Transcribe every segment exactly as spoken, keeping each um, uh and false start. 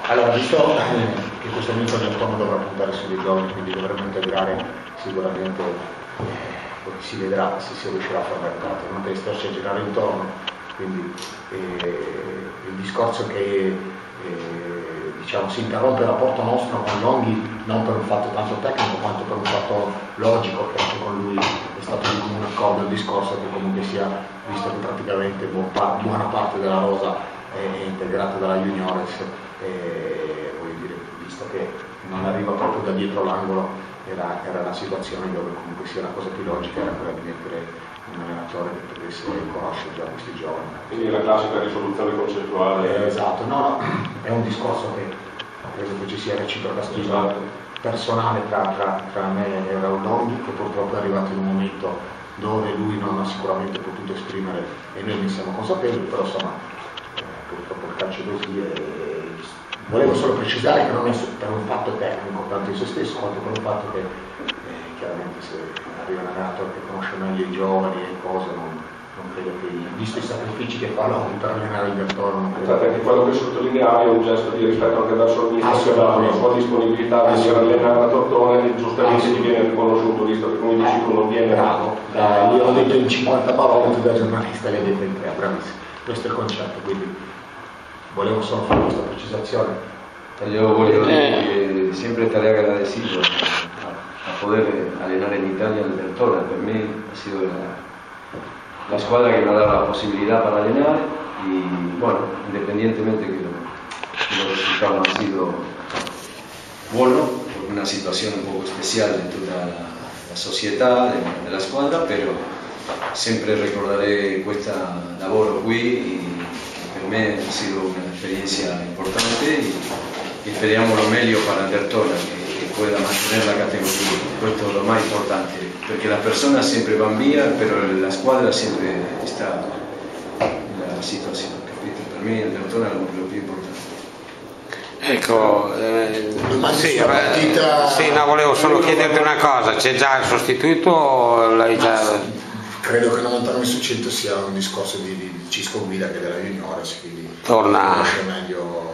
Allora, visto che in questo momento nel tono dovrà puntare sui giovani, quindi dovremo integrare sicuramente, eh, si vedrà se si riuscirà a far mercato, non deve starci a girare intorno, quindi eh, il discorso che eh, diciamo, si interrompe il rapporto nostro con Longhi non per un fatto tanto tecnico quanto per un fatto logico, che anche con lui è stato di comune accordo il discorso che comunque sia, visto che praticamente buona parte della rosa è integrata dalla Juniores, e voglio dire, visto che non arriva proprio da dietro l'angolo, era, era una situazione dove comunque sia la cosa più logica era quella di mettere un allenatore che potesse conoscere già questi giovani. Quindi è la classica risoluzione concettuale. Eh, esatto, no, no, è un discorso che credo che ci sia reciproca stima esatto. personale tra, tra, tra me e Raul Longhi, che purtroppo è arrivato in un momento dove lui non ha sicuramente potuto esprimere e noi ne siamo consapevoli, però insomma eh, purtroppo il calcio è così. E, volevo solo precisare che non è per un fatto tecnico, tanto in se stesso, quanto per un fatto che eh, chiaramente se arriva un allenatore che conosce meglio i giovani e cose, non, non credo che, visto i sacrifici che fa Longhi per allenare il Dertona, non credo. Infatti anche quello che sottolineavi è un gesto di rispetto anche verso il mister, che ha la sua disponibilità a venire a allenare a Tortona e giustamente gli viene riconosciuto, visto che come dici tu non viene bravo. Eh, io ho detto in cinquanta parole, tu da giornalista le hai dette in tre, bravissimo. Questo è il concetto, quindi volevo solo fare questa precisazione. Yo voglio dire che sempre estaré agradecido a, a poder allenar en Italia el Dertona. Per me ha sido la, la squadra que me ha dado la posibilidad para allenar y bueno, independientemente que, lo, que los resultados han sido buenos, por una situación un poco especial de toda la, la sociedad, de, de la squadra, pero sempre recordaré questa lavoro qui y per me ha sido una experiencia importante y, y speriamo lo meglio para el Dertona, que, que pueda mantener la categoría. Questo è lo más importante, perché las personas siempre van via, pero la squadra siempre está en la situación, capito? Per me il Dertona è lo più importante. Ecco, eh, sì, partita... sì, no, volevo solo chiederti una cosa, c'è già il sostituto o l'hai già... Credo che novantanove su cento sia un discorso di, di Cisco Guida che della Juniores, quindi torna meglio,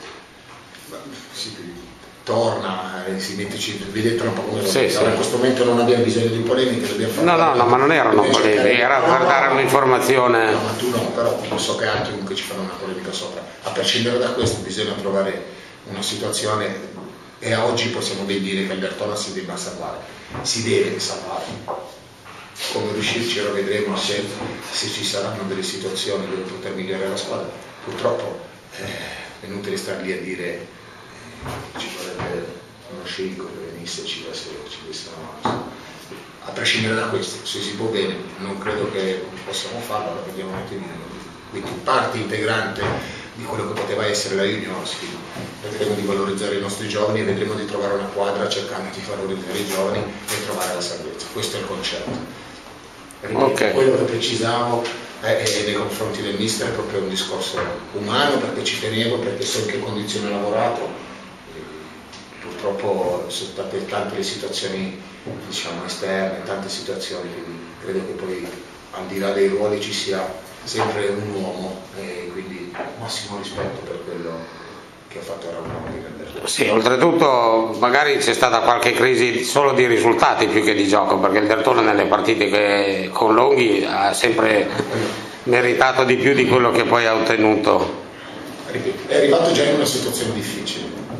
si, torna e si mette, vedete un po' come lo sì, sì. In questo momento non abbiamo bisogno di polemiche, dobbiamo fare no no no ma non erano polemiche, era per dare un'informazione. No, ma tu no, però so che altri comunque ci fanno una polemica sopra. A prescindere da questo bisogna trovare una situazione, e a oggi possiamo ben dire che il Dertona si debba salvare, si deve salvare. Come riuscirci lo vedremo se, se ci saranno delle situazioni dove poter migliorare la squadra. Purtroppo eh, è inutile star lì a dire eh, ci vorrebbe uno sceicco che venisse e ci desse una. A prescindere da questo, se si può bene, non credo che possiamo farlo, allora vediamo un attimino. Quindi parte integrante di quello che poteva essere la Juniors, vedremo di valorizzare i nostri giovani e vedremo di trovare una quadra cercando di valorizzare i giovani e trovare la salvezza. Questo è il concetto. Okay. Quello che precisavo è, è nei confronti del mister è proprio un discorso umano, perché ci tenevo, perché so in che condizioni ho lavorato. E purtroppo sono state tante le situazioni, diciamo, esterne, tante situazioni, quindi credo che poi al di là dei ruoli ci sia sempre un uomo, e quindi massimo rispetto per quello che ha fatto Raul Longhi. Sì, oltretutto magari c'è stata qualche crisi solo di risultati più che di gioco, perché il Dertona nelle partite che con Longhi ha sempre meritato di più di quello che poi ha ottenuto. È arrivato già in una situazione difficile,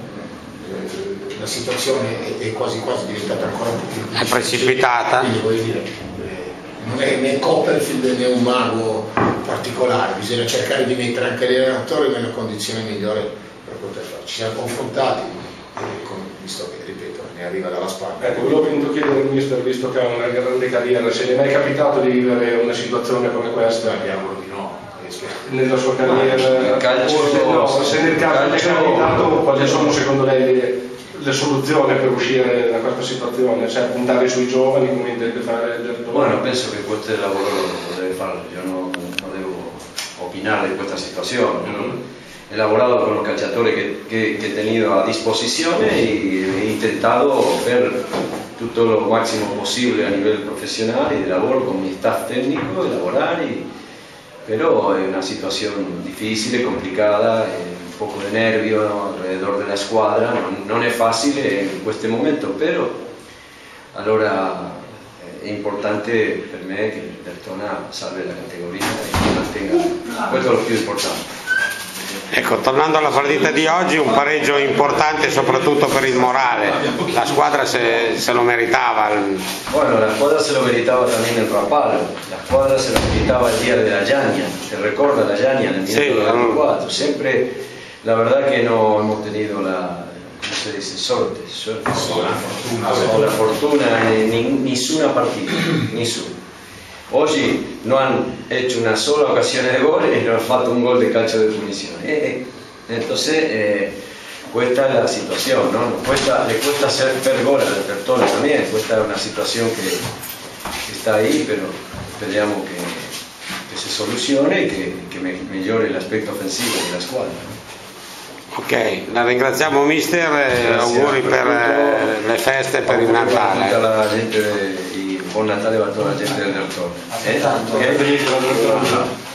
la situazione è quasi quasi diventata ancora un po' più difficile, è precipitata, quindi voglio dire, non è né Copperfield né un mago particolare, bisogna cercare di mettere anche l'allenatore nella condizione migliore per poter farlo. Ci siamo confrontati, con, visto che, ripeto, ne arriva dalla Spagna. Ecco, volevo venuto a chiedere al mister, visto che ha una grande carriera, se gli è mai capitato di vivere una situazione come questa? Speriamo di no. Nella sua carriera, calcio, no, se nel caso è capitato, quali sono secondo lei le, le soluzioni per uscire da questa situazione? Cioè puntare sui giovani come intende fare il Dertona? Bueno, penso che questo lavoro lo deve fare, io non, non devo opinare di questa situazione. Mm-hmm. He elaborado con los calciatori que, que, que he tenido a disposición y he intentado ver todo lo máximo posible a nivel profesional y de labor con mi staff técnico, elaborar y, pero es una situación difícil, complicada, eh, un poco de nervio, ¿no?, alrededor de la squadra, non, non è facile in questo momento, però allora è importante per me che il Derthona salve la categoria e si mantenga, questo è lo più importante. Ecco, tornando alla partita di oggi, un pareggio importante soprattutto per il morale, la squadra se, se lo meritava. Bueno, la squadra se lo meritaba también el Rapallo, la squadra se lo meritaba el día de la Llania, ¿te recuerda la Llania en el minuto sí, veinticuatro? Siempre, la verdad que no hemos tenido la, ¿cómo se dice? Sorte, suerte, o la fortuna, o la fortuna en ni, nessuna partita, nessuna. Oggi non hanno hecho una sola occasione di gol e non hanno fatto un gol di calcio di punizione. Eh, entonces, eh, questa è la situazione, ¿no? Cuesta, le cuesta hacer per gol al Derthona también, questa è una situazione che, che sta ahí, però speriamo che, che si soluzione e che, che migliori l'aspetto offensivo della squadra. Ok, la ringraziamo mister e auguri per eh, le feste, per il Natale. Tutta la gente, buon Natale a tutta la gente del Derthona. Eh? Okay?